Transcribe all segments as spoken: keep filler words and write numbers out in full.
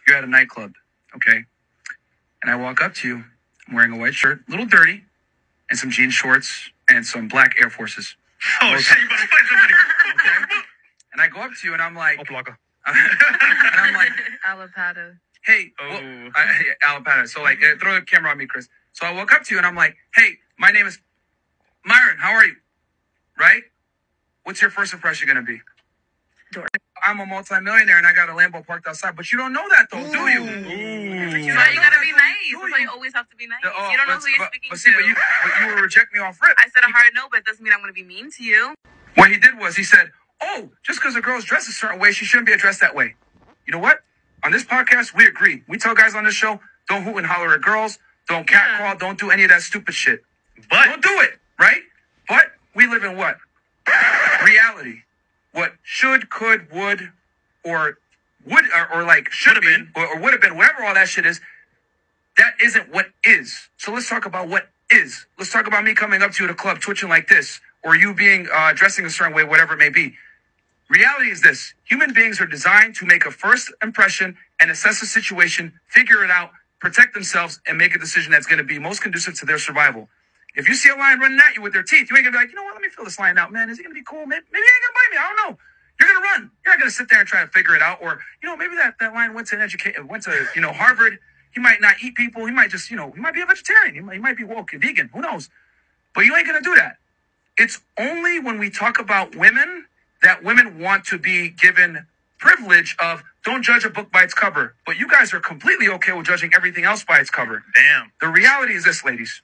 you're at a nightclub, okay? And I walk up to you. I'm wearing a white shirt, a little dirty, and some jean shorts and some black Air Forces. Oh, Both shit, you about to fight somebody. Okay? And I go up to you and I'm like, Oh, Blanca. and I'm like, Alipata. hey, Oh. well, I, hey, Alipata. So like, uh, throw the camera on me, Chris. So I walk up to you and I'm like, hey, my name is Myron. How are you? Right? What's your first impression going to be? Dork. I'm a multimillionaire and I got a Lambo parked outside, but you don't know that though, do you? Ooh. So you gotta be nice. That's why you always have to be nice. Oh, You don't know but- who you're but- speaking but see, to. But you, but you will reject me off rip. I said a hard no, but it doesn't mean I'm gonna be mean to you. What he did was he said, oh, just because a girl's dressed a certain way, she shouldn't be addressed that way. You know what? On this podcast, we agree. We tell guys on this show, don't hoot and holler at girls, don't catcall, Yeah. don't do any of that stupid shit. But Don't do it, right? But we live in what? Reality. What should, could, would, or would, or, or like should have been, or, or would have been, whatever all that shit is, that isn't what is. So let's talk about what is. Let's talk about me coming up to you at a club twitching like this, or you being uh, dressing a certain way, whatever it may be. Reality is this. Human beings are designed to make a first impression and assess a situation, figure it out, protect themselves, and make a decision that's going to be most conducive to their survival. If you see a lion running at you with their teeth, you ain't going to be like, you know what, let me feel this lion out, man. Is he going to be cool? Maybe, maybe he ain't going to bite me. I don't know. You're going to run. You're not going to sit there and try to figure it out. Or, you know, maybe that, that lion went to an educate, went to, you know, Harvard. He might not eat people. He might just, you know, he might be a vegetarian. He might, he might be woke and vegan. Who knows? But you ain't going to do that. It's only when we talk about women that women want to be given privilege of don't judge a book by its cover. But you guys are completely okay with judging everything else by its cover. damn. The reality is this, ladies.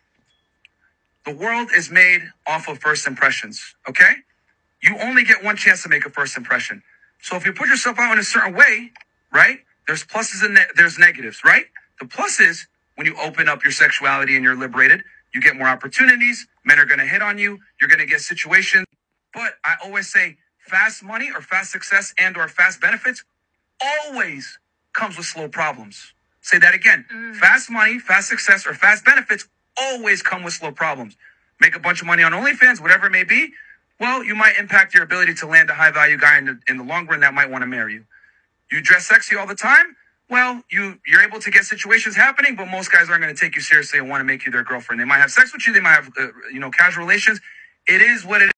The world is made off of first impressions, okay? You only get one chance to make a first impression. So if you put yourself out in a certain way, right, there's pluses and ne- there's negatives, right? The plus is when you open up your sexuality and you're liberated, you get more opportunities. Men are going to hit on you. You're going to get situations. But I always say fast money or fast success and or fast benefits always comes with slow problems. Say that again. Mm. Fast money, fast success, or fast benefits always come with slow problems. Make a bunch of money on OnlyFans, whatever it may be. Well, you might impact your ability to land a high value guy in the, in the long run that might want to marry you. You dress sexy all the time. Well, you, you're able to get situations happening, but most guys aren't going to take you seriously and want to make you their girlfriend. They might have sex with you. They might have, uh, you know, casual relations. It is what it